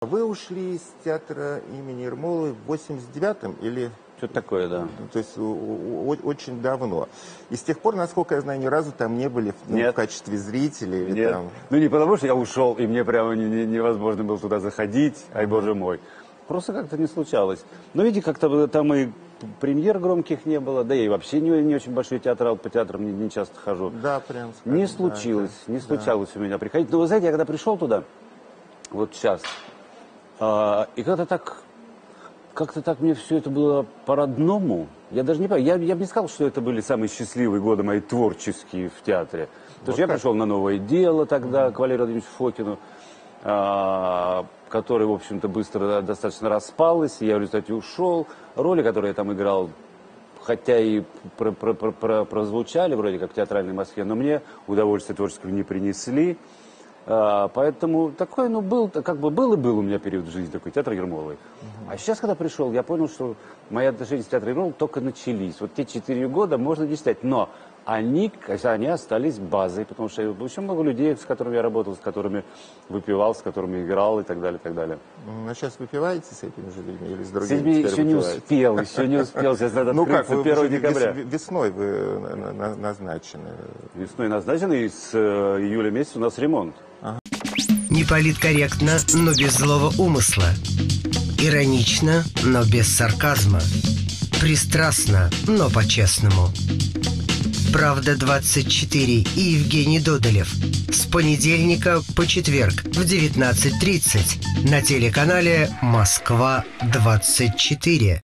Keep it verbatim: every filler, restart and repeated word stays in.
Вы ушли из театра имени Ермоловой в восемьдесят девятом или... Что-то такое, да. То есть очень давно. И с тех пор, насколько я знаю, ни разу там не были ну, в качестве зрителей? Или Нет. Там... Ну не потому, что я ушел, и мне прямо не, не, невозможно было туда заходить, ай боже мой. Просто как-то не случалось. Но видите, как-то там и премьер громких не было, да и вообще не, не очень большой театрал, по театрам не, не часто хожу. Да, прям скажем, Не случилось, да, не да. случалось у меня приходить. Но вы знаете, я когда пришел туда, вот сейчас, а, и как-то так... Как-то так мне все это было по-родному. Я даже не понимаю, я, я бы не сказал, что это были самые счастливые годы мои творческие в театре. Потому вот что я пришел на «Новое дело» тогда, mm-hmm. к Валерию Владимировичу Фокину, а, который, в общем-то, быстро достаточно распалась. Я в результате ушел. Роли, которые я там играл, хотя и про, про, про, про, прозвучали вроде как в театральной Москве, но мне удовольствия творческого не принесли. А, поэтому такой, ну, был, как бы был и был у меня период в жизни такой, театр Ермоловой. Uh-huh. А сейчас, когда пришел, я понял, что мои отношения с театром Ермоловой только начались. Вот те четыре года можно не считать, но они, они остались базой, потому что очень много людей, с которыми я работал, с которыми выпивал, с которыми играл и так далее, и так далее. Ну, сейчас выпиваете с этими же людьми или с другими? С этими еще не успел, еще не успел, сейчас надо открыться первого декабря. Весной вы назначены. Весной назначены, и с июля месяца у нас ремонт. Не политкорректно, но без злого умысла. Иронично, но без сарказма. Пристрастно, но по-честному. «Правда двадцать четыре» и Евгений Додолев. С понедельника по четверг в девятнадцать тридцать на телеканале «Москва двадцать четыре».